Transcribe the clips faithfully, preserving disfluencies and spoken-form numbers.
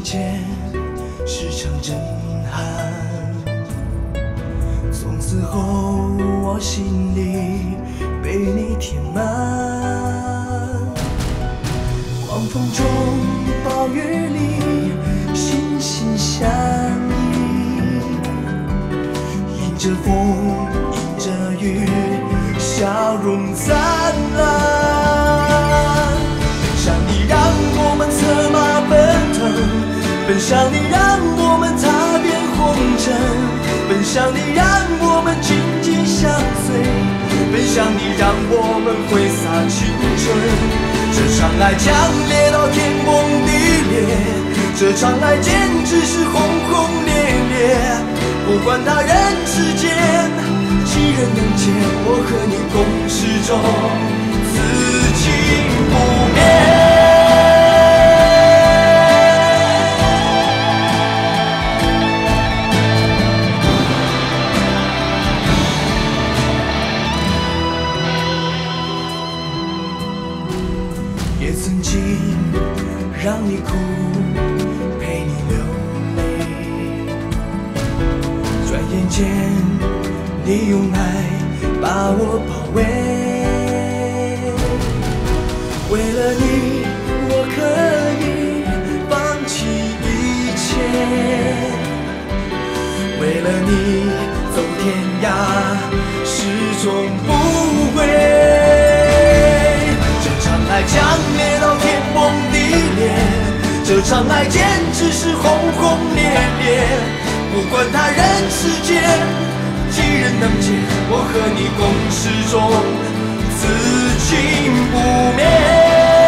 间是场震撼。从此后，我心里被你填满。狂风中，暴雨里，心心相依。迎着风，迎着雨，笑容灿烂。奔向你，让我们策马奔腾。 奔向你，让我们踏遍红尘；奔向你，让我们紧紧相随；奔向你，让我们挥洒青春。这场爱强烈到天崩地裂，这场爱简直是轰轰烈烈。不管他人世间几人能见，我和你共始终，此情不灭。 让你哭，陪你流泪。转眼间，你用爱把我包围。为了你，我可以放弃一切。为了你，走天涯，始终不悔。这场爱强烈到天崩地裂。 这场爱简直是轰轰烈烈，不管他人世间几人能见，我和你共始终，此情不灭。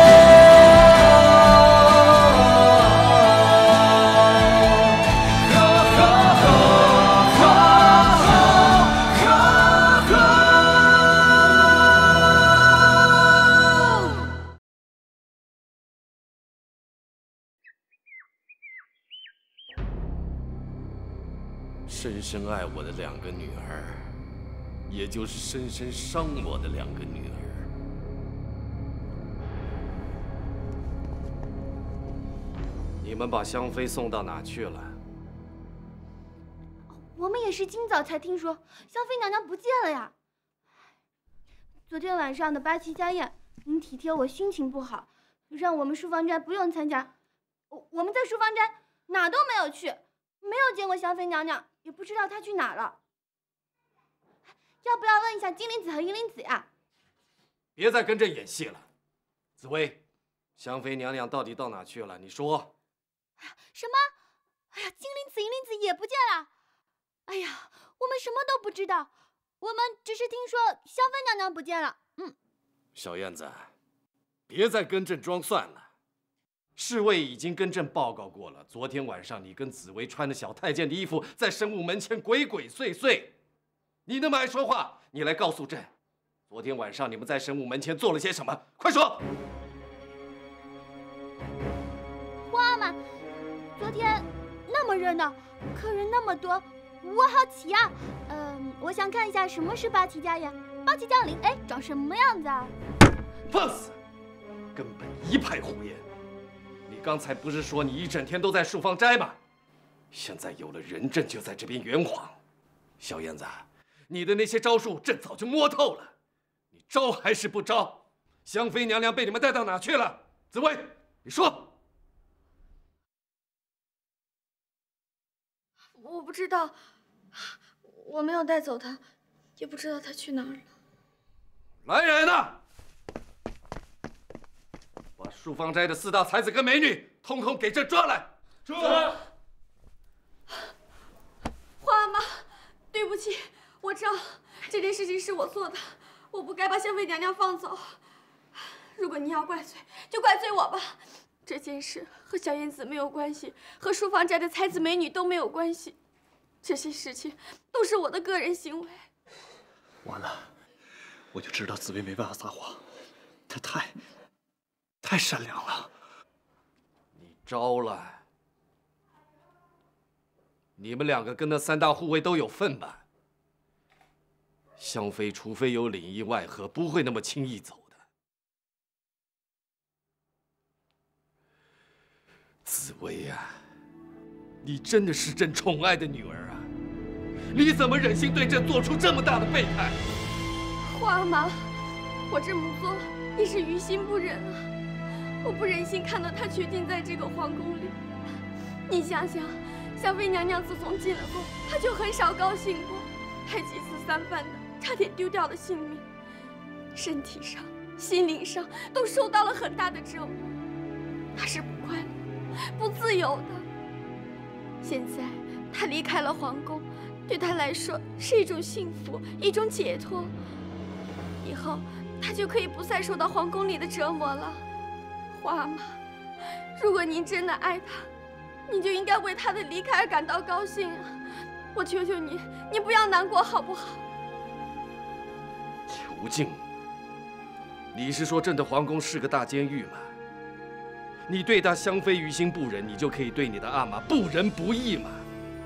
深深爱我的两个女儿，也就是深深伤我的两个女儿。你们把香妃送到哪去了？ 我们也是今早才听说香妃娘娘不见了呀。昨天晚上的八旗家宴，您体贴我心情不好，让我们书房斋不用参加。我我们在书房斋哪都没有去，没有见过香妃娘娘。 也不知道他去哪了，要不要问一下金灵子和银灵子呀？ 别再跟着演戏了，紫薇，香妃娘娘到底到哪去了？你说。 什么？哎呀，金灵子、银灵子也不见了！哎呀，我们什么都不知道，我们只是听说香妃娘娘不见了。嗯， 小燕子，别再跟朕装蒜了。 侍卫已经跟朕报告过了，昨天晚上你跟紫薇穿的小太监的衣服在神武门前鬼鬼祟祟。你那么爱说话，你来告诉朕，昨天晚上你们在神武门前做了些什么？快说！ 皇阿玛，昨天那么热闹，客人那么多，我好奇呀。嗯、呃，我想看一下什么是八旗家宴，八旗将领，哎，长什么样子啊？ 放肆！根本一派胡言。 你刚才不是说你一整天都在漱芳斋吗？现在有了人证，就在这边圆谎。小燕子，你的那些招数，朕早就摸透了。你招还是不招？香妃娘娘被你们带到哪去了？紫薇，你说。 我不知道，我没有带走她，也不知道她去哪儿了。 来人呐！ 把漱芳斋的四大才子跟美女，统统给朕抓来！是。 皇阿玛，对不起，我知道这件事情是我做的，我不该把香妃娘娘放走。如果你要怪罪，就怪罪我吧。这件事和小燕子没有关系，和漱芳斋的才子美女都没有关系，这些事情都是我的个人行为。 完了，我就知道紫薇没办法撒谎，她太…… 太善良了， 你招了。你们两个跟那三大护卫都有份吧？香妃除非有里应外合，不会那么轻易走的。紫薇呀、啊， 你真的是朕宠爱的女儿啊！你怎么忍心对朕做出这么大的背叛？ 花妈，我这么做也是于心不忍啊！我不忍心看到她囚禁在这个皇宫里。你想想，香妃娘娘自从进了宫，她就很少高兴过，还几次三番的差点丢掉了性命，身体上、心灵上都受到了很大的折磨。她是不快乐、不自由的。现在她离开了皇宫，对她来说是一种幸福，一种解脱。以后她就可以不再受到皇宫里的折磨了。花妈，如果您真的爱她，你就应该为她的离开而感到高兴啊！我求求你，你不要难过好不好？ 囚禁？你是说朕的皇宫是个大监狱吗？你对她香妃于心不忍，你就可以对你的阿玛不仁不义吗？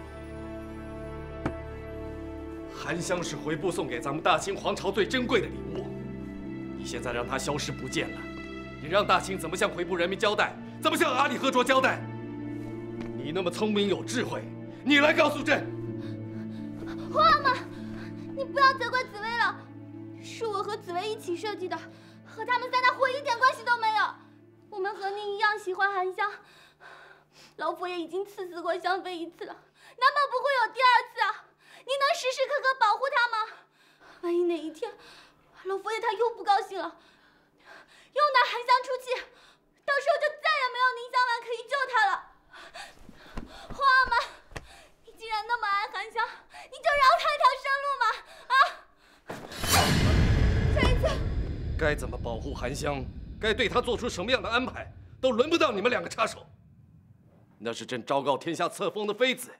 含香是回部送给咱们大清皇朝最珍贵的礼物，你现在让它消失不见了，你让大清怎么向回部人民交代？怎么向阿里和卓交代？你那么聪明有智慧，你来告诉朕。 皇阿玛，你不要责怪紫薇了，是我和紫薇一起设计的，和他们三大货一点关系都没有。我们和您一样喜欢含香，老佛爷已经赐死过香妃一次了，难保不会有第二次啊！你能时时刻刻保护她吗？万一哪一天老佛爷他又不高兴了，又拿含香出气，到时候就再也没有宁香丸可以救他了。皇阿玛，你既然那么爱含香，你就饶他一条生路嘛！啊！这一次该怎么保护含香，该对她做出什么样的安排，都轮不到你们两个插手。那是朕昭告天下册封的妃子。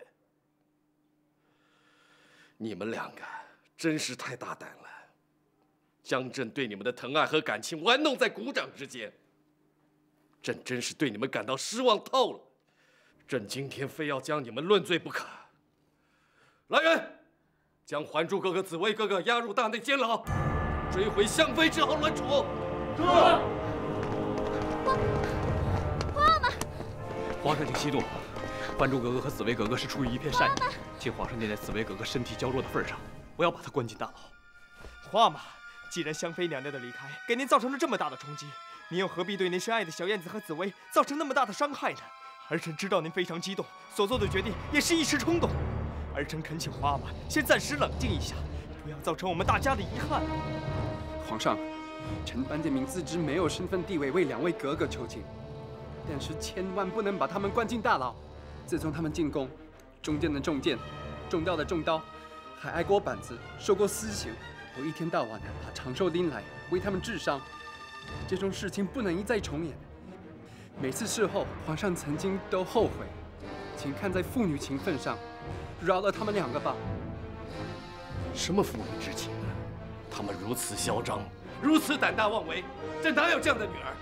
你们两个真是太大胆了，将朕对你们的疼爱和感情玩弄在股掌之间。朕真是对你们感到失望透了。朕今天非要将你们论罪不可。来人，将还珠哥哥、紫薇哥哥押入大内监牢，追回香妃之后论处。是。 皇阿玛， 皇上请息怒，还珠格格和紫薇格格是出于一片善意，请皇上念在紫薇格格身体较弱的份上，不要把她关进大牢。 皇阿玛，既然香妃娘娘的离开给您造成了这么大的冲击，您又何必对您深爱的小燕子和紫薇造成那么大的伤害呢？儿臣知道您非常激动，所做的决定也是一时冲动。儿臣恳请皇阿玛先暂时冷静一下，不要造成我们大家的遗憾。 皇上，臣班建明自知没有身份地位为两位格格求情，但是千万不能把他们关进大牢。自从他们进宫，中箭的中箭，中刀的中刀，还挨过板子，受过私刑，我一天到晚把长寿拎来为他们治伤。这种事情不能一再重演。每次事后，皇上曾经都后悔，请看在父女情分上，饶了他们两个吧。 什么父女之情啊！他们如此嚣张，如此胆大妄为，朕哪有这样的女儿？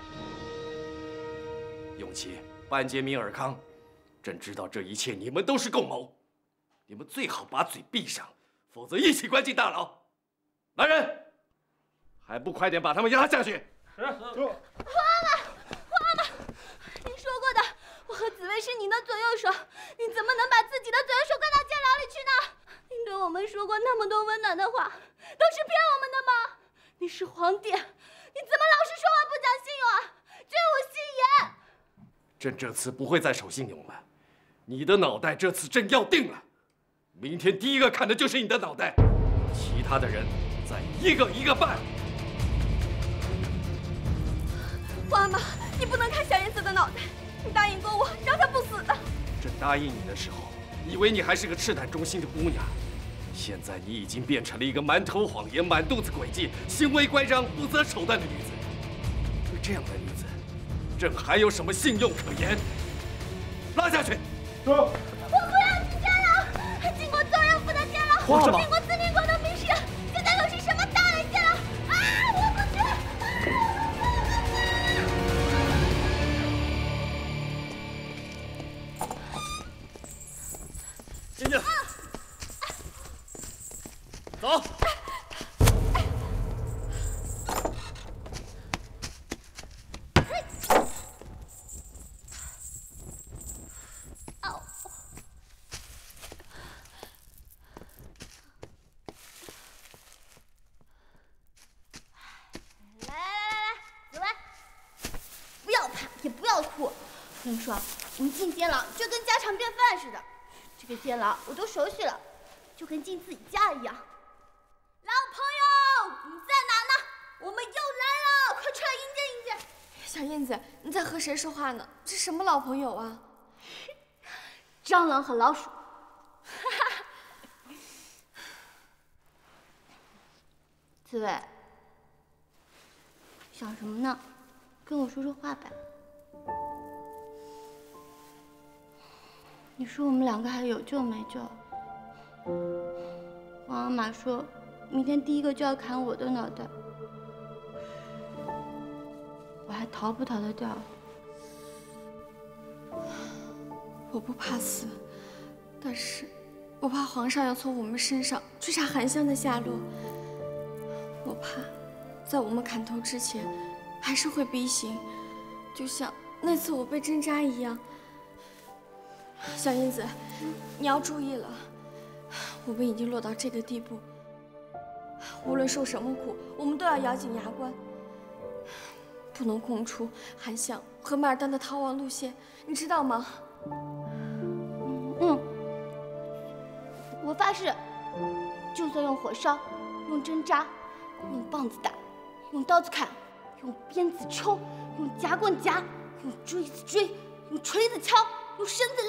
永琪、班杰明、尔康，朕知道这一切你们都是共谋，你们最好把嘴闭上，否则一起关进大牢。来人，还不快点把他们押下去！是。 皇阿玛，皇阿玛，您说过的，我和紫薇是您的左右手，你怎么能把自己的左右手关到监牢里去呢？您对我们说过那么多温暖的话，都是骗我们的吗？你是皇帝，你怎么老是说话不讲信用啊？绝无戏言！ 朕这次不会再守信用了，你的脑袋这次朕要定了，明天第一个看的就是你的脑袋，其他的人再一个一个办。 皇阿玛，你不能看小燕子的脑袋，你答应过我让她不死的。 朕答应你的时候，以为你还是个赤胆忠心的姑娘，现在你已经变成了一个满口谎言、满肚子诡计、行为乖张、不择手段的女子。对这样的女子，朕还有什么信用可言？拉下去！ 我不要进监牢，经过宗人府的监牢，经过自宁国的密室，现在又是什么大内监牢？啊！我不去！ 进去。走。 说，我们进监牢就跟家常便饭似的，这个监牢我都熟悉了，就跟进自己家一样。老朋友，你在哪呢？我们又来了，快出来迎接迎接。 小燕子，你在和谁说话呢？这什么老朋友啊？ 蟑螂和老鼠。紫薇，想什么呢？跟我说说话呗。你说我们两个还有救没救？皇阿玛说，明天第一个就要砍我的脑袋，我还逃不逃得掉？ 我不怕死，但是我怕皇上要从我们身上追查韩香的下落。我怕，在我们砍头之前，还是会逼刑，就像那次我被针扎一样。小燕子，你要注意了，我们已经落到这个地步，无论受什么苦，我们都要咬紧牙关，不能供出韩香和麦尔丹的逃亡路线，你知道吗？ 嗯，我发誓，就算用火烧，用针扎，用棒子打，用刀子砍，用鞭子抽，用夹棍夹，用锥子追，用锤子敲，用绳子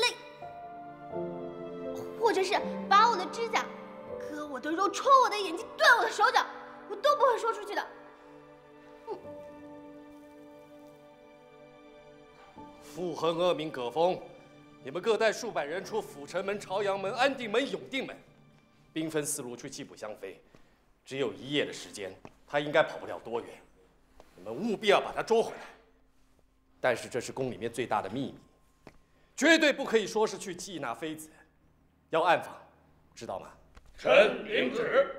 勒，或者是拔我的指甲，割我的肉，戳我的眼睛，断我的手脚，我都不会说出去的。嗯。 附和恶名葛峰，你们各带数百人出阜成门、朝阳门、安定门、永定门，兵分四路去缉捕香妃。只有一夜的时间，他应该跑不了多远。你们务必要把他捉回来。但是这是宫里面最大的秘密，绝对不可以说是去缉拿妃子，要暗访，知道吗？ 臣领旨。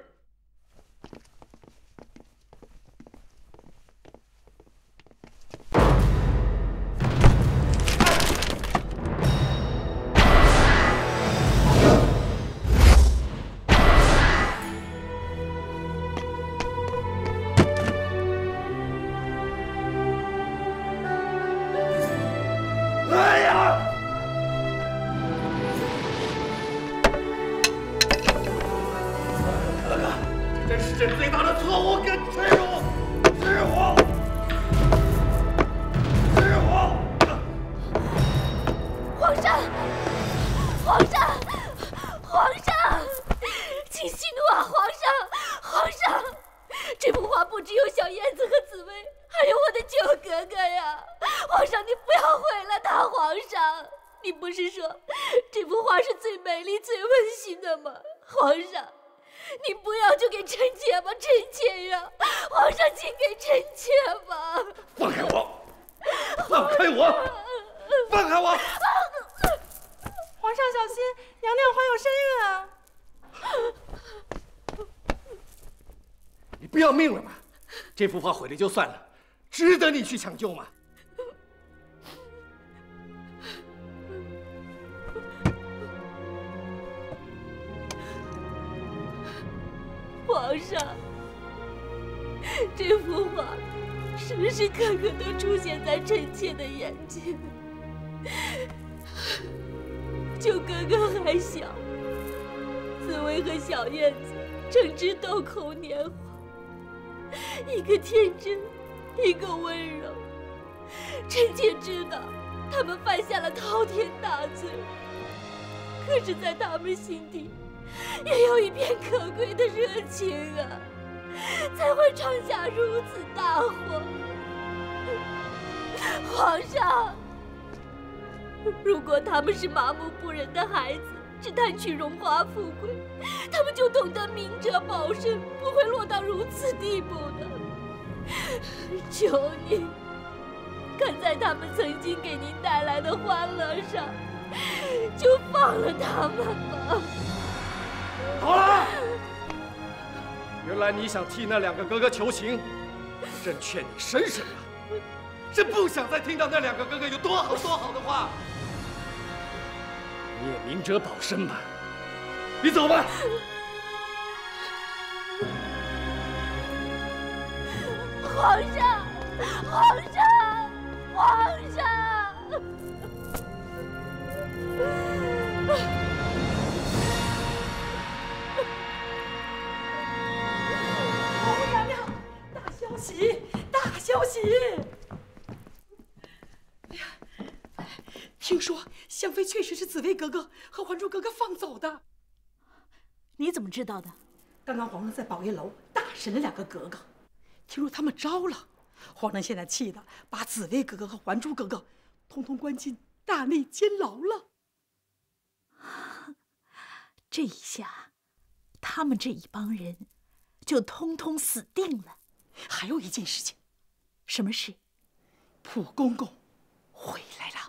这幅画毁了就算了，值得你去抢救吗？ 皇上，这幅画时时刻刻都出现在臣妾的眼前。就哥哥还小，紫薇和小燕子正值豆蔻年华。一个天真，一个温柔。臣妾知道，他们犯下了滔天大罪，可是，在他们心底，也有一片可贵的热情啊，才会闯下如此大祸。皇上，如果他们是麻木不仁的孩子，只贪取荣华富贵，他们就懂得明哲保身，不会落到如此地步的。求你，看在他们曾经给您带来的欢乐上，就放了他们吧。 好了，原来你想替那两个哥哥求情，朕劝你省省啊！朕不想再听到那两个哥哥有多好多好的话。你也明哲保身吧，你走吧。 皇上，皇上，皇上！ 紫薇格格和还珠格格放走的。 你怎么知道的？ 刚刚皇上在宝月楼大审了两个格格，听说他们招了。皇上现在气的把紫薇格格和还珠格格通通关进大内监牢了。 这一下，他们这一帮人就通通死定了。 还有一件事情。 什么事？ 普公公回来了。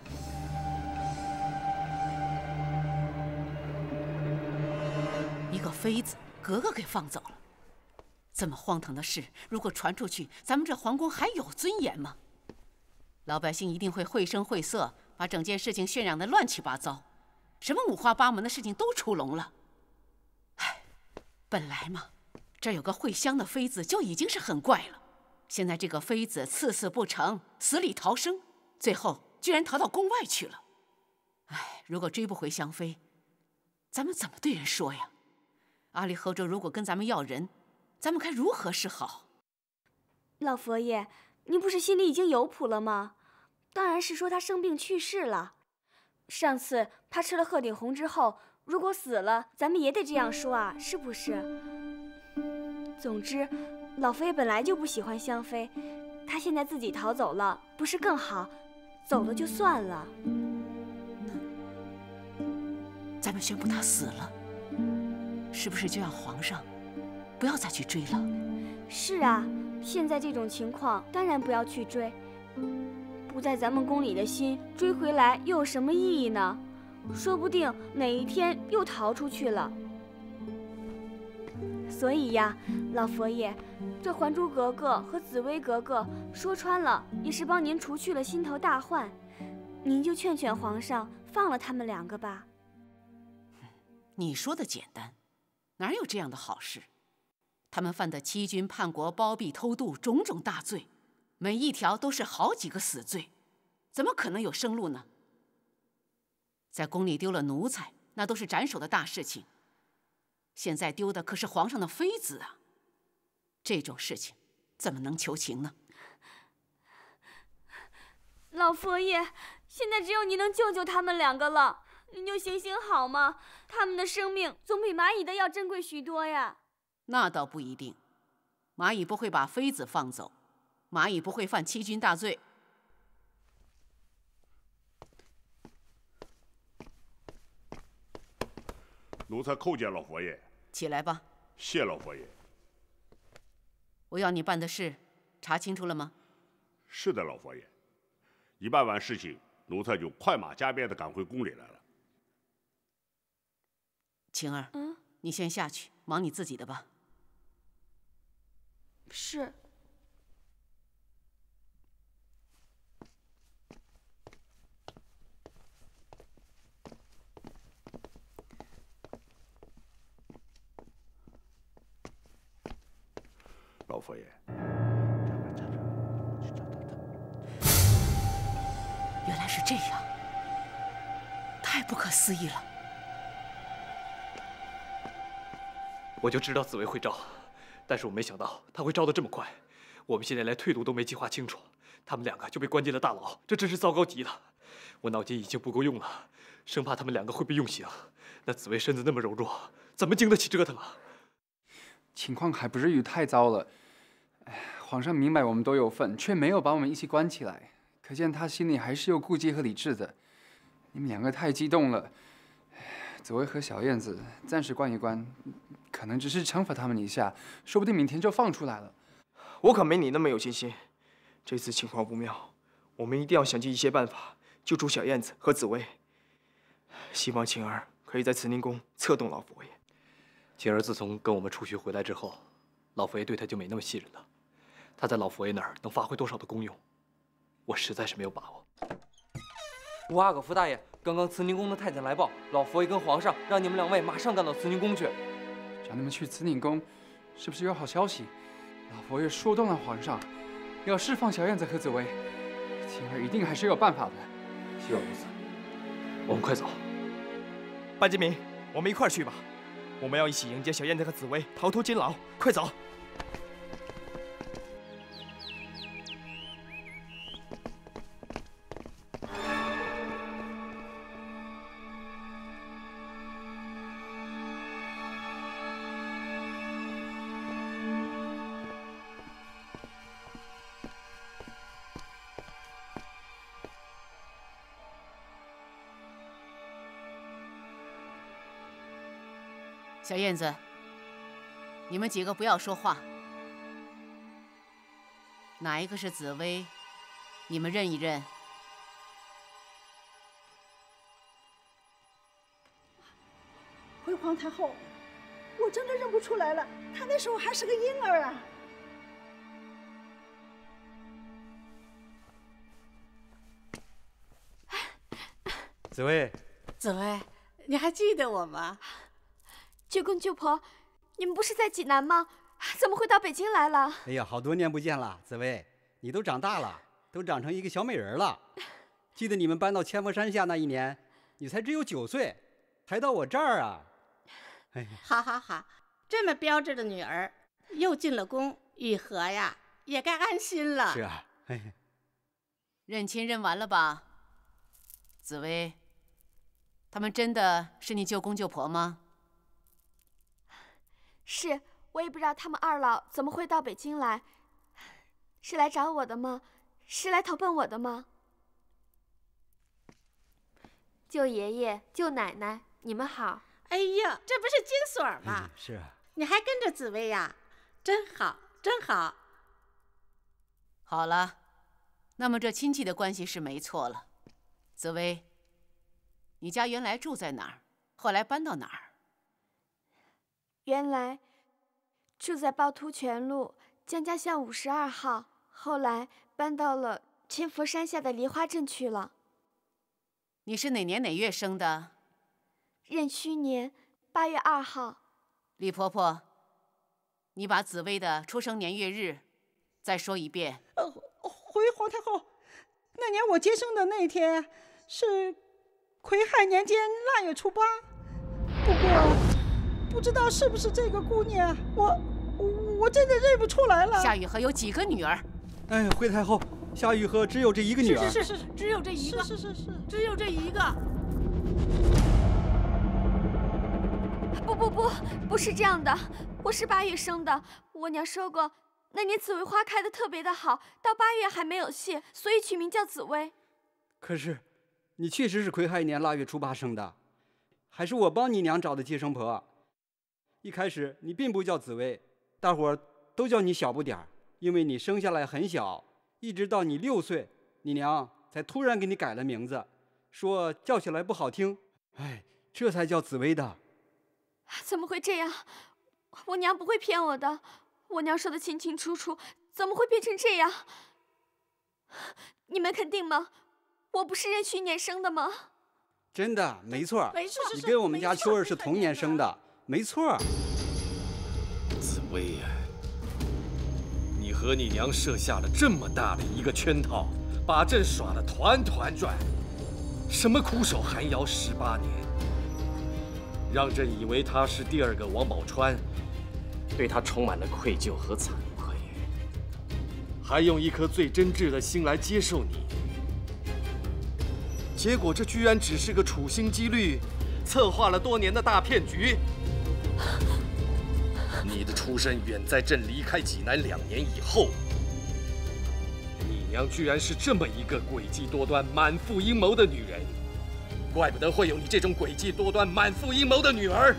一个妃子格格给放走了，这么荒唐的事，如果传出去，咱们这皇宫还有尊严吗？老百姓一定会绘声绘色，把整件事情渲染得乱七八糟，什么五花八门的事情都出笼了。唉，本来嘛，这有个会香的妃子就已经是很怪了，现在这个妃子次次不成，死里逃生，最后居然逃到宫外去了。唉，如果追不回香妃，咱们怎么对人说呀？阿里侯州如果跟咱们要人，咱们该如何是好？ 老佛爷，您不是心里已经有谱了吗？当然是说他生病去世了。上次他吃了鹤顶红之后，如果死了，咱们也得这样说啊，是不是？总之，老佛爷本来就不喜欢香妃，他现在自己逃走了，不是更好？走了就算了。 那咱们宣布他死了，是不是就让皇上不要再去追了？ 是啊，现在这种情况当然不要去追。不在咱们宫里的心追回来又有什么意义呢？说不定哪一天又逃出去了。所以呀，老佛爷，这还珠格格和紫薇格格说穿了也是帮您除去了心头大患，您就劝劝皇上放了他们两个吧。 你说的简单，哪有这样的好事？他们犯的欺君叛国、包庇偷渡种种大罪，每一条都是好几个死罪，怎么可能有生路呢？在宫里丢了奴才，那都是斩首的大事情。现在丢的可是皇上的妃子啊，这种事情怎么能求情呢？ 老佛爷，现在只有您能救救他们两个了，您就行行好吗？他们的生命总比蚂蚁的要珍贵许多呀。 那倒不一定，蚂蚁不会把妃子放走，蚂蚁不会犯欺君大罪。 奴才叩见老佛爷。 起来吧。 谢老佛爷。 我要你办的事，查清楚了吗？ 是的，老佛爷。一办完事情，奴才就快马加鞭地赶回宫里来了。 晴儿，嗯，你先下去忙你自己的吧。 是。 老佛爷， 原来是这样，太不可思议了。 我就知道紫薇会招，但是我没想到她会招得这么快。我们现在连退路都没计划清楚，他们两个就被关进了大牢，这真是糟糕极了。我脑筋已经不够用了，生怕他们两个会被用刑。那紫薇身子那么柔弱，怎么经得起折腾啊？ 情况还不至于太糟了。哎，皇上明白我们都有份，却没有把我们一起关起来，可见他心里还是有顾忌和理智的。你们两个太激动了，紫薇和小燕子暂时关一关，可能只是惩罚他们一下，说不定明天就放出来了。 我可没你那么有信心。这次情况不妙，我们一定要想尽一切办法救出小燕子和紫薇。希望晴儿可以在慈宁宫策动老佛爷。 晴儿自从跟我们出去回来之后，老佛爷对她就没那么信任了。她在老佛爷那儿能发挥多少的功用，我实在是没有把握。 吴阿哥、福大爷，刚刚慈宁宫的太监来报，老佛爷跟皇上让你们两位马上赶到慈宁宫去。 叫你们去慈宁宫，是不是有好消息？老佛爷说动了皇上，要释放小燕子和紫薇，晴儿一定还是有办法的。 希望如此。我们快走。 班杰明，我们一块儿去吧。我们要一起迎接小燕子和紫薇逃脱监牢，快走！ 小燕子，你们几个不要说话。哪一个是紫薇？你们认一认。 回皇太后，我真的认不出来了，他那时候还是个婴儿啊。 紫薇， 紫薇，你还记得我吗？ 舅公舅婆，你们不是在济南吗？怎么会到北京来了？ 哎呀，好多年不见了，紫薇，你都长大了，都长成一个小美人了。记得你们搬到千佛山下那一年，你才只有九岁，还到我这儿啊。哎， 好好好，这么标致的女儿，又进了宫，雨禾呀也该安心了。 是啊，哎， 认亲认完了吧？紫薇，他们真的是你舅公舅婆吗？ 是，我也不知道他们二老怎么会到北京来，是来找我的吗？是来投奔我的吗？ 舅爷爷、舅奶奶，你们好。 哎呀，这不是金锁吗？ 嗯、是啊。 你还跟着紫薇呀？真好，真好。 好了，那么这亲戚的关系是没错了。紫薇，你家原来住在哪儿？后来搬到哪儿？ 原来住在趵突泉路江家巷五十二号，后来搬到了千佛山下的梨花镇去了。 你是哪年哪月生的？ 壬戌年八月二号。 李婆婆，你把紫薇的出生年月日再说一遍。 呃，回皇太后，那年我接生的那天是癸亥年间腊月初八，不过不知道是不是这个姑娘，我我真的认不出来了。 夏雨荷有几个女儿？ 哎，回太后，夏雨荷只有这一个女儿。 是是是，只有这一个。 是是是是， 只有这一个。 不不不，不是这样的，我是八月生的。我娘说过，那年紫薇花开的特别的好，到八月还没有谢，所以取名叫紫薇。 可是，你确实是癸亥年腊月初八生的，还是我帮你娘找的接生婆。一开始你并不叫紫薇，大伙儿都叫你小不点儿，因为你生下来很小，一直到你六岁，你娘才突然给你改了名字，说叫起来不好听，哎，这才叫紫薇的。 怎么会这样？我娘不会骗我的，我娘说的清清楚楚，怎么会变成这样？你们肯定吗？我不是壬戌年生的吗？ 真的，没错， 没错， 你跟我们家秋儿是同年生的，没错。 紫薇呀，你和你娘设下了这么大的一个圈套，把朕耍得团团转，什么苦守寒窑十八年，让朕以为他是第二个王宝钏，对他充满了愧疚和惭愧，还用一颗最真挚的心来接受你。结果这居然只是个处心积虑、策划了多年的大骗局。你的出身远在朕离开济南两年以后。你娘居然是这么一个诡计多端、满腹阴谋的女人，怪不得会有你这种诡计多端、满腹阴谋的女儿。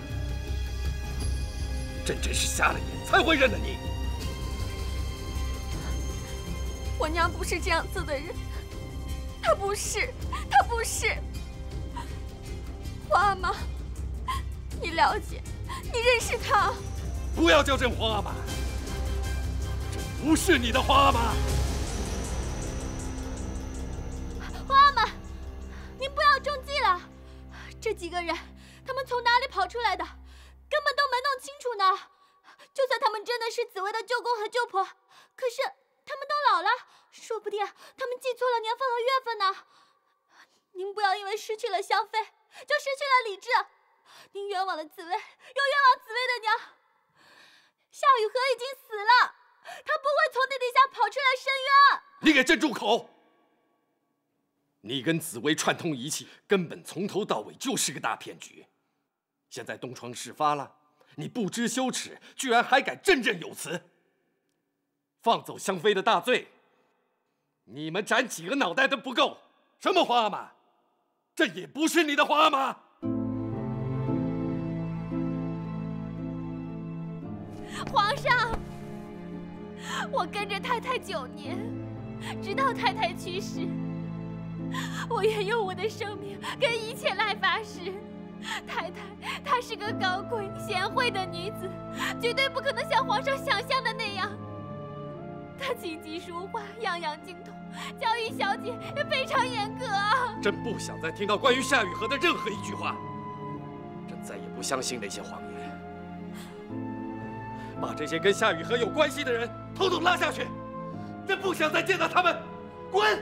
朕真是瞎了眼，才会认了你。 我娘不是这样子的人，她不是，她不是。皇阿玛，你了解，你认识她。 不要叫朕皇阿玛，朕不是你的皇阿玛。 皇阿玛，您不要中计了。这几个人，他们从哪里跑出来的，根本都没弄清楚呢。就算他们真的是紫薇的舅公和舅婆，可是他们都老了，说不定他们记错了年份和月份呢。您不要因为失去了香妃，就失去了理智。您冤枉了紫薇，又冤枉紫薇的娘。夏雨荷已经死了，他不会从地底下跑出来申冤。 你给朕住口！你跟紫薇串通一气，根本从头到尾就是个大骗局。现在东窗事发了，你不知羞耻，居然还敢振振有词，放走香妃的大罪。你们斩几个脑袋都不够。什么皇阿玛？这也不是你的皇阿玛。 皇上，我跟着太太九年，直到太太去世，我愿用我的生命跟一切来发誓，太太她是个高贵贤惠的女子，绝对不可能像皇上想象的那样。她琴棋书画样样精通，教育小姐也非常严格啊！ 朕不想再听到关于夏雨荷的任何一句话，朕再也不相信那些谎言。把这些跟夏雨荷有关系的人统统拉下去！朕不想再见到他们，滚！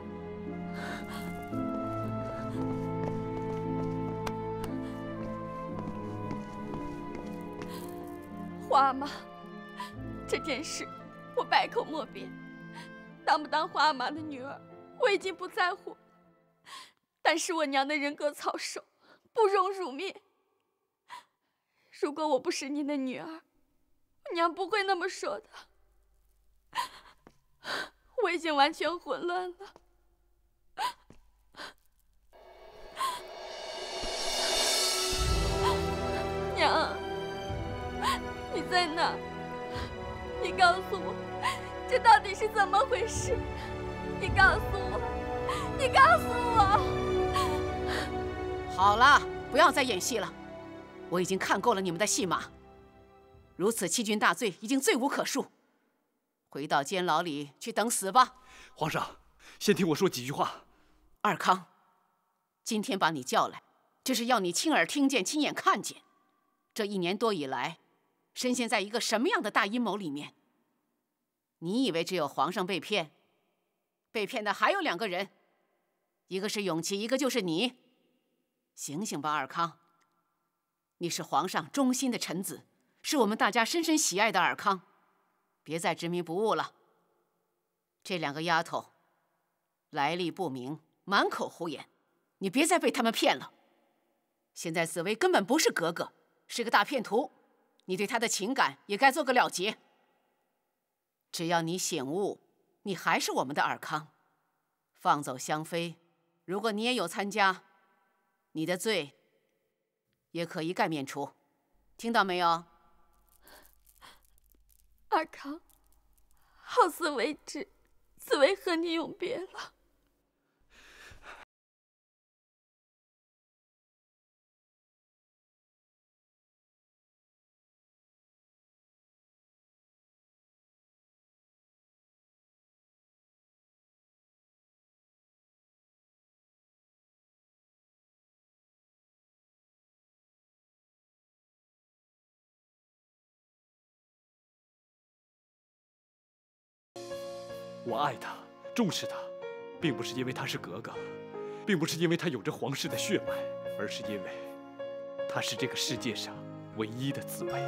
花妈，这件事我百口莫辩。当不当花妈的女儿，我已经不在乎。但是我娘的人格操守，不容辱灭。如果我不是您的女儿，我娘不会那么说的。我已经完全混乱了。娘，你在哪？你告诉我，这到底是怎么回事？你告诉我，你告诉我。 好了，不要再演戏了，我已经看够了你们的戏码。如此欺君大罪，已经罪无可恕。回到监牢里去等死吧。 皇上，先听我说几句话。 尔康，今天把你叫来，就是要你亲耳听见、亲眼看见，这一年多以来，深陷在一个什么样的大阴谋里面。你以为只有皇上被骗？被骗的还有两个人，一个是永琪，一个就是你。醒醒吧，尔康！你是皇上忠心的臣子，是我们大家深深喜爱的尔康，别再执迷不悟了。这两个丫头，来历不明，满口胡言，你别再被他们骗了。现在紫薇根本不是格格，是个大骗徒，你对她的情感也该做个了结。只要你醒悟，你还是我们的尔康。放走香妃，如果你也有参加，你的罪也可一概免除，听到没有？ 尔康，好自为之，紫薇和你永别了。 我爱她，重视她，并不是因为她是格格，并不是因为她有着皇室的血脉，而是因为她是这个世界上唯一的紫薇。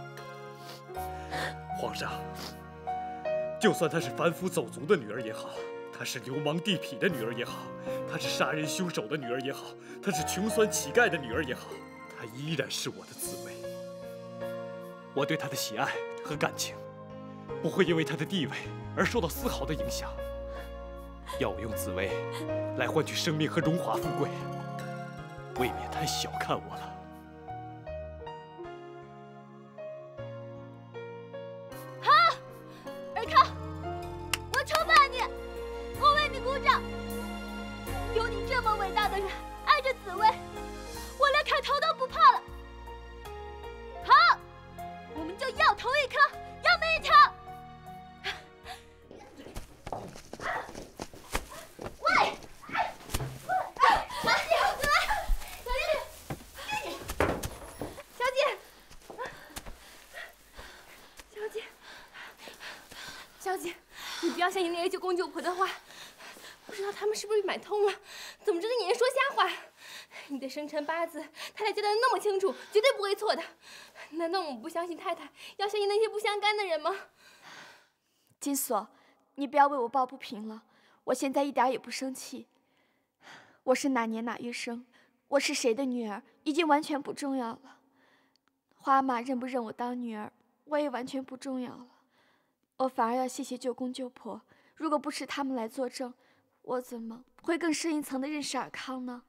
皇上，就算她是凡夫走卒的女儿也好，她是流氓地痞的女儿也好，她是杀人凶手的女儿也好，她是穷酸乞丐的女儿也好，她依然是我的紫薇。我对她的喜爱和感情，不会因为她的地位而受到丝毫的影响。要我用紫薇来换取生命和荣华富贵，未免太小看我了。 好，尔康，我崇拜你，我为你鼓掌。有你这么伟大的人爱着紫薇，我连砍头都不怕了。好，我们就要头一颗，要命一条。喂！小姐，小姐，小姐，小姐，你不要相信那些舅公舅婆的话，不知道他们是不是买通了，怎么着跟你人说瞎话？你的生辰八字，太太交代的那么清楚，绝对不会错的。难道我们不相信太太，要相信那些不相干的人吗？ 金锁，你不要为我抱不平了，我现在一点也不生气。我是哪年哪月生，我是谁的女儿，已经完全不重要了。花妈认不认我当女儿，我也完全不重要了。我反而要谢谢舅公舅婆，如果不是他们来作证，我怎么会更深一层的认识尔康呢？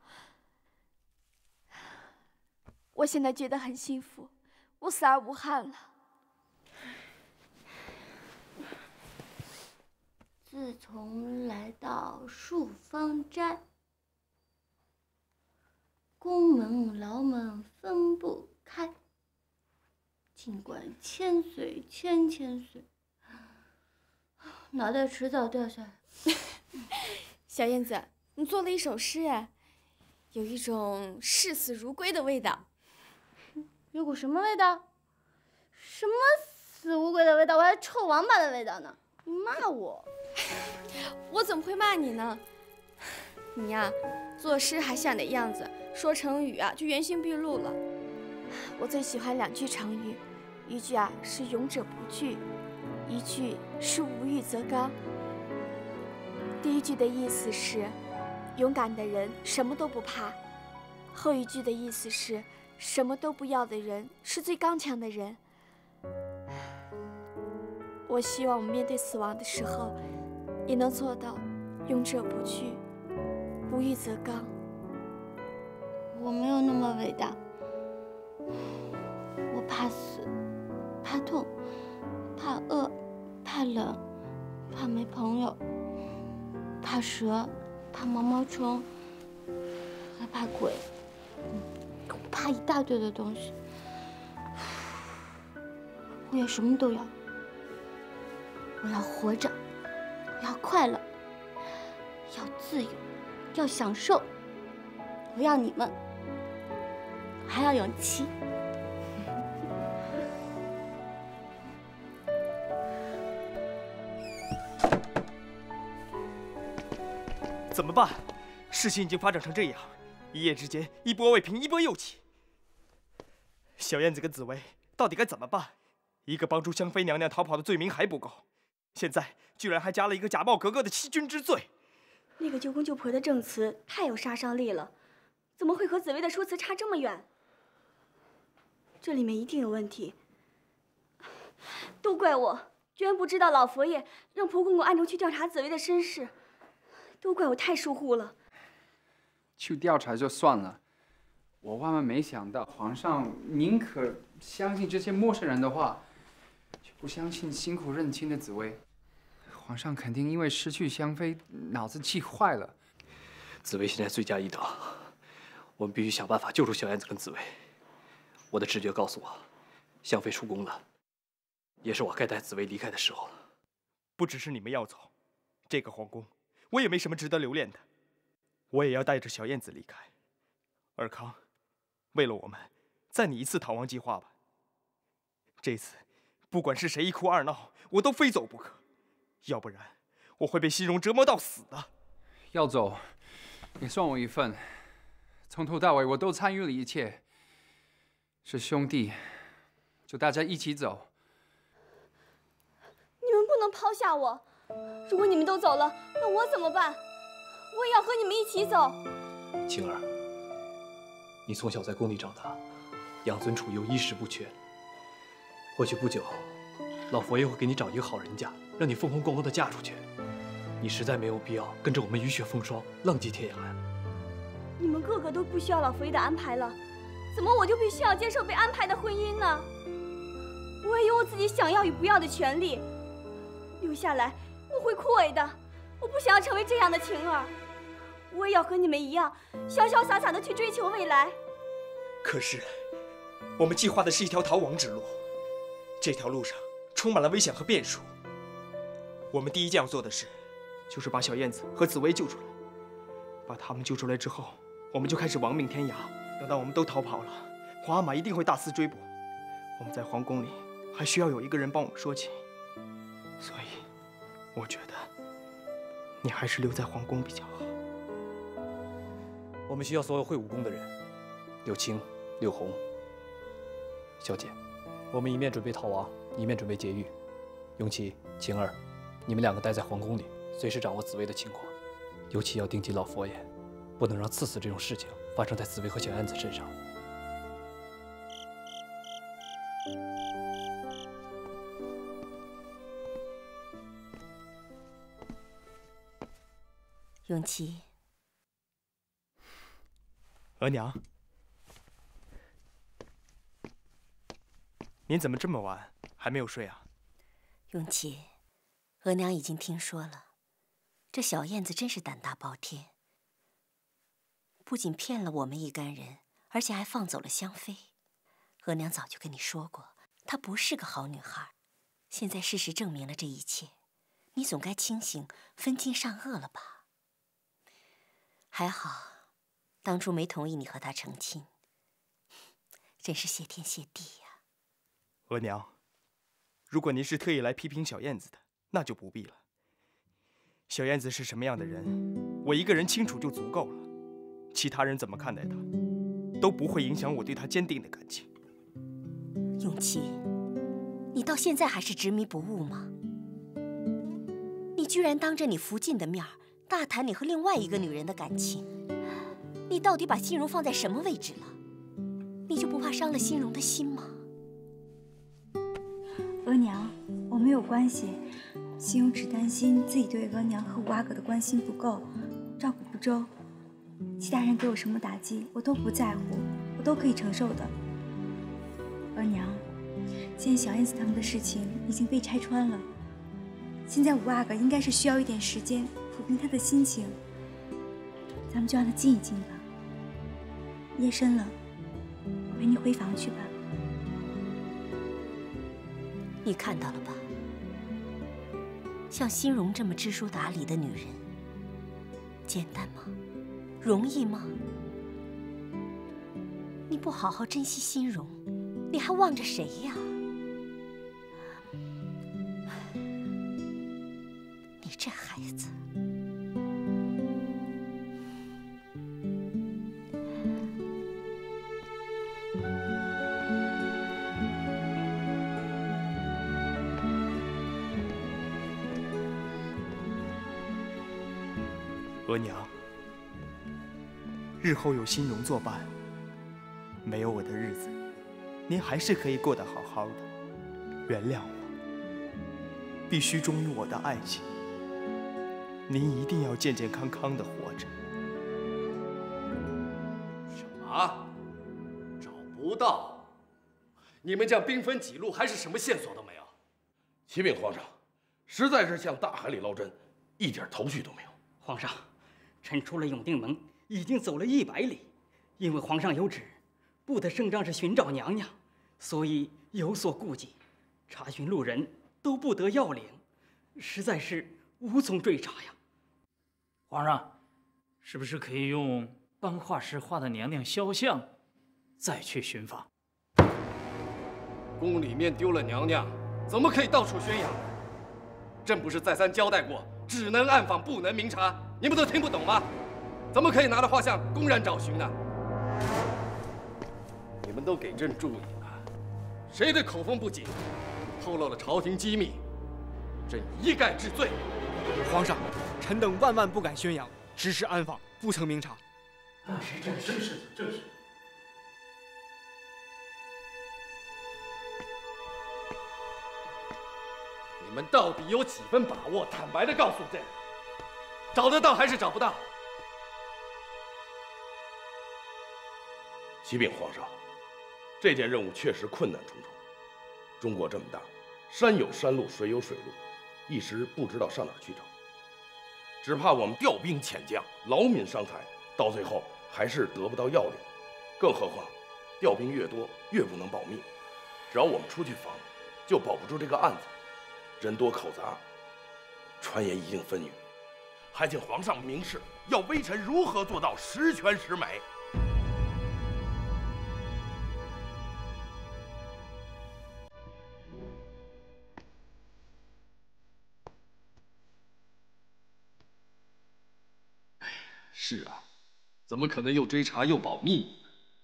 我现在觉得很幸福，我死而无憾了。 自从来到树芳斋，宫门牢门分不开，尽管千岁千千岁，脑袋迟早掉下来。 小燕子，你做了一首诗哎，有一种视死如归的味道。 有股什么味道？什么死乌龟的味道？我还臭王八的味道呢！你骂我？ 我怎么会骂你呢？你呀，作诗还像你的样子，说成语啊就原形毕露了。我最喜欢两句成语，一句啊是勇者不惧，一句是无欲则刚。第一句的意思是，勇敢的人什么都不怕；后一句的意思是，什么都不要的人是最刚强的人。我希望我们面对死亡的时候，也能做到勇者不惧，无欲则刚。 我没有那么伟大，我怕死，怕痛，怕饿，怕冷，怕没朋友，怕蛇，怕毛毛虫，还怕鬼，我怕一大堆的东西。我要什么都要，我要活着，我要快乐，要自由，要享受，我要你们，还要勇气。 怎么办？事情已经发展成这样，一夜之间一波未平一波又起。小燕子跟紫薇到底该怎么办？一个帮助香妃娘娘逃跑的罪名还不够，现在居然还加了一个假冒格格的欺君之罪。 那个舅公舅婆的证词太有杀伤力了，怎么会和紫薇的说辞差这么远？这里面一定有问题。都怪我，居然不知道老佛爷让蒲公公暗中去调查紫薇的身世，都怪我太疏忽了。 去调查就算了，我万万没想到皇上宁可相信这些陌生人的话，却不相信辛苦认亲的紫薇。皇上肯定因为失去香妃，脑子气坏了。 紫薇现在罪加一等，我们必须想办法救出小燕子跟紫薇。我的直觉告诉我，香妃出宫了，也是我该带紫薇离开的时候了。 不只是你们要走，这个皇宫我也没什么值得留恋的，我也要带着小燕子离开。尔康，为了我们，再拟一次逃亡计划吧。这次，不管是谁一哭二闹，我都非走不可。要不然，我会被心荣折磨到死的。 要走，也算我一份。从头到尾，我都参与了一切。是兄弟，就大家一起走。 你们不能抛下我！如果你们都走了，那我怎么办？我也要和你们一起走。 晴儿，你从小在宫里长大，养尊处优，衣食不缺。或许不久，老佛爷会给你找一个好人家，让你风风光光的嫁出去。你实在没有必要跟着我们雨雪风霜，浪迹天涯。 你们个个都不需要老佛爷的安排了，怎么我就必须要接受被安排的婚姻呢？我也有我自己想要与不要的权利。留下来，我会枯萎的。我不想要成为这样的晴儿，我也要和你们一样，潇潇洒洒的去追求未来。 可是，我们计划的是一条逃亡之路，这条路上充满了危险和变数。我们第一件要做的事，就是把小燕子和紫薇救出来。把他们救出来之后，我们就开始亡命天涯。等到我们都逃跑了，皇阿玛一定会大肆追捕。我们在皇宫里还需要有一个人帮我们说情，所以，我觉得你还是留在皇宫比较好。 我们需要所有会武功的人，柳青、柳红。小姐，我们一面准备逃亡，一面准备劫狱。永琪、晴儿，你们两个待在皇宫里，随时掌握紫薇的情况，尤其要盯紧老佛爷，不能让赐死这种事情发生在紫薇和小燕子身上。 永琪， 额娘，您怎么这么晚还没有睡啊？ 永琪，额娘已经听说了， 这小燕子真是胆大包天，不仅骗了我们一干人，而且还放走了香妃。额娘早就跟你说过，她不是个好女孩。现在事实证明了这一切，你总该清醒，分金善恶了吧？还好，当初没同意你和她成亲，真是谢天谢地呀。 额娘，如果您是特意来批评小燕子的，那就不必了。小燕子是什么样的人，我一个人清楚就足够了。其他人怎么看待她，都不会影响我对她坚定的感情。 永琪，你到现在还是执迷不悟吗？你居然当着你福晋的面大谈你和另外一个女人的感情，你到底把心荣放在什么位置了？你就不怕伤了心荣的心吗？ 额娘，我没有关系。心荣只担心自己对额娘和五阿哥的关心不够，照顾不周。其他人给我什么打击，我都不在乎，我都可以承受的。额娘，现在小燕子他们的事情已经被拆穿了，现在五阿哥应该是需要一点时间抚平他的心情，咱们就让他静一静吧。夜深了，我陪你回房去吧。 你看到了吧？像心荣这么知书达理的女人，简单吗？容易吗？你不好好珍惜心荣，你还望着谁呀？你这孩子。 额娘，日后有心荣作伴，没有我的日子，您还是可以过得好好的。原谅我，必须忠于我的爱情。您一定要健健康康的活着。 什么？找不到？你们将兵分几路，还是什么线索都没有？ 启禀皇上，实在是向大海里捞针，一点头绪都没有。 皇上，臣出了永定门，已经走了一百里，因为皇上有旨，不得胜仗是寻找娘娘，所以有所顾忌，查询路人都不得要领，实在是无从追查呀。 皇上，是不是可以用班画师画的娘娘肖像，再去寻访？ 宫里面丢了娘娘，怎么可以到处宣扬？朕不是再三交代过，只能暗访，不能明察。你们都听不懂吗？怎么可以拿着画像公然找寻呢？你们都给朕注意了，谁的口风不紧，透露了朝廷机密，朕一概治罪。 皇上，臣等万万不敢宣扬，只是暗访，不曾明察。 是正是是正是。 你们到底有几分把握？坦白的告诉朕，找得到还是找不到？ 启禀皇上，这件任务确实困难重重。中国这么大，山有山路，水有水路，一时不知道上哪儿去找。只怕我们调兵遣将，劳民伤财，到最后还是得不到要领。更何况，调兵越多，越不能保密。只要我们出去访，就保不住这个案子。人多口杂，传言已经纷纭，还请皇上明示，要微臣如何做到十全十美。 是啊，怎么可能又追查又保密？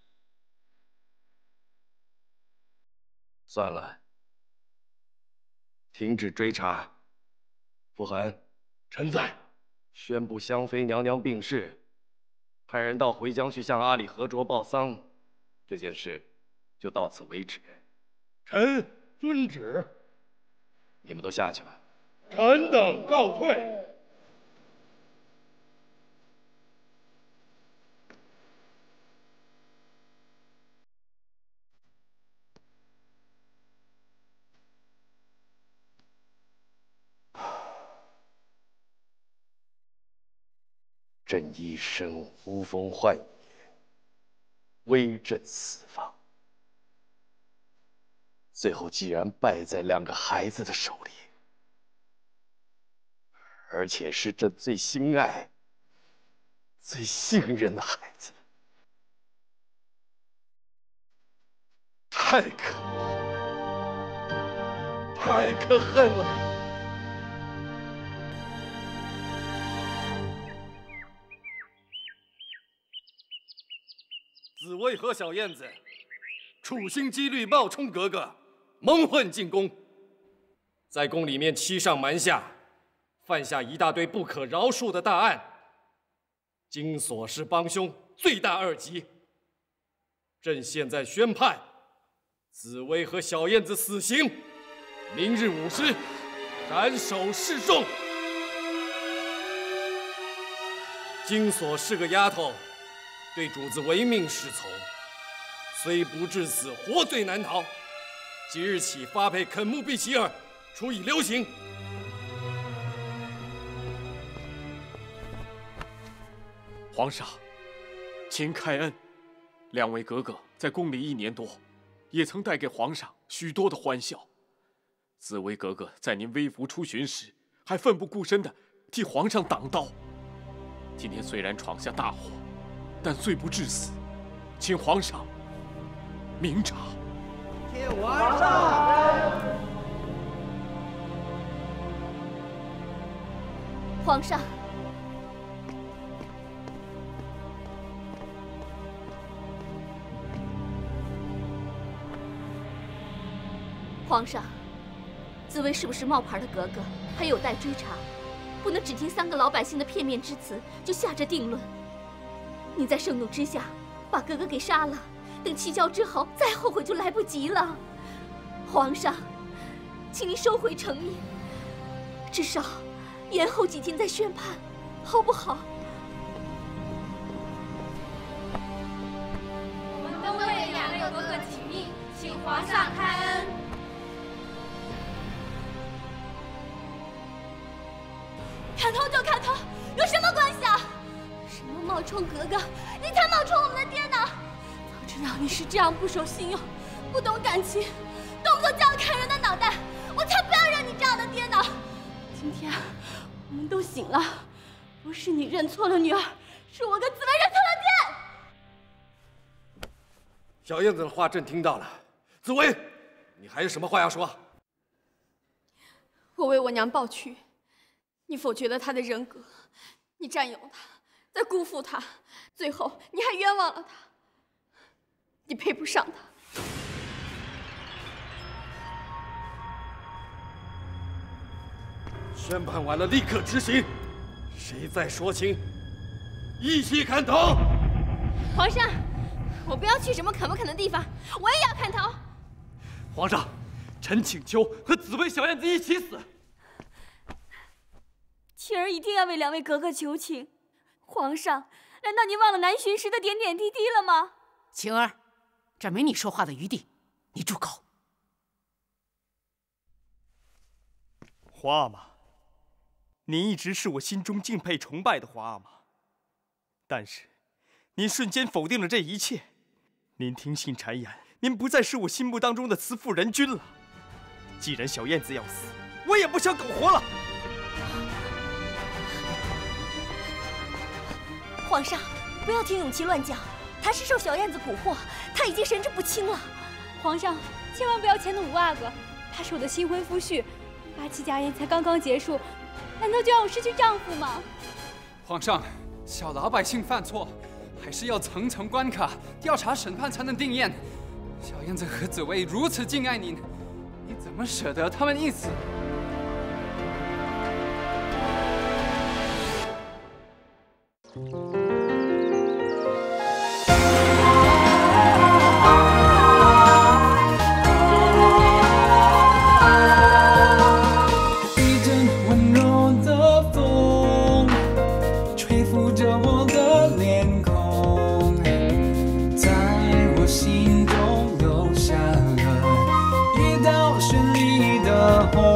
算了，停止追查。傅恒， 臣在。 宣布香妃娘娘病逝，派人到回疆去向阿里和卓报丧。这件事就到此为止。 臣遵旨。 你们都下去吧。 臣等告退。 朕一生呼风唤雨，威震四方，最后竟然败在两个孩子的手里，而且是朕最心爱、最信任的孩子，太可恶，太可恨了！ 紫薇和小燕子处心积虑冒充格格，蒙混进宫，在宫里面欺上瞒下，犯下一大堆不可饶恕的大案。金锁是帮凶，罪大恶极。朕现在宣判，紫薇和小燕子死刑，明日午时斩首示众。金锁是个丫头。 对主子唯命是从，虽不致死，活罪难逃。即日起发配肯木毕希尔，处以流刑。 皇上，请开恩。两位格格在宫里一年多，也曾带给皇上许多的欢笑。紫薇格格在您微服出巡时，还奋不顾身地替皇上挡刀。今天虽然闯下大祸。 但罪不至死，请皇上明察。 天皇上， 皇上，皇上，紫薇是不是冒牌的格格，还有待追查，不能只听三个老百姓的片面之词就下这定论。 你在盛怒之下把格格给杀了，等气消之后再后悔就来不及了。皇上，请您收回诚意，至少延后几天再宣判，好不好？ 我们都为两位格格请命，请皇上开恩。 砍头就砍头，有什么关系啊？ 什么冒充格格，你才冒充我们的爹呢！早知道你是这样不守信用、不懂感情，动不动就要砍人的脑袋，我才不要认你这样的爹呢！今天我们都醒了，不是你认错了女儿，是我跟紫薇认错了爹。 小燕子的话朕听到了，紫薇，你还有什么话要说？ 我为我娘抱屈，你否决了她的人格，你占有她。 再辜负他，最后你还冤枉了他，你配不上他。 宣判完了，立刻执行。谁再说情，一起砍头。 皇上，我不要去什么啃不啃的地方，我也要砍头。 皇上，臣请求和紫薇、小燕子一起死。 妾儿一定要为两位格格求情。 皇上，难道您忘了南巡时的点点滴滴了吗？ 晴儿，这没你说话的余地，你住口！ 皇阿玛，您一直是我心中敬佩崇拜的皇阿玛，但是您瞬间否定了这一切。您听信谗言，您不再是我心目当中的慈父人君了。既然小燕子要死，我也不想苟活了。 皇上，不要听永琪乱讲，他是受小燕子蛊惑，他已经神志不清了。 皇上，千万不要迁怒五阿哥，他是我的新婚夫婿，八期家宴才刚刚结束，难道就让我失去丈夫吗？ 皇上，小老百姓犯错，还是要层层关卡调查审判才能定谳。小燕子和紫薇如此敬爱您，你怎么舍得他们一死？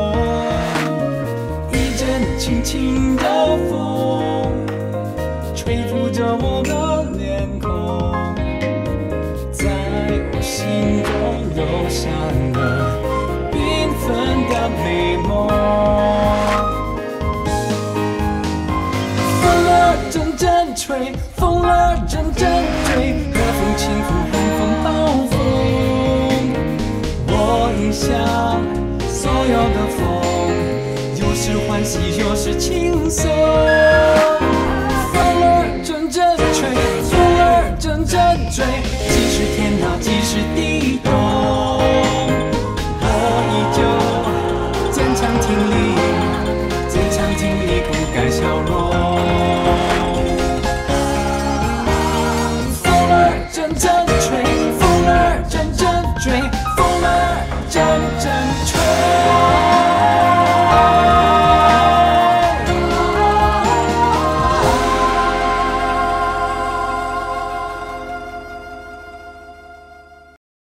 轻轻的风，吹响，所有的风，有时欢喜，有时轻松。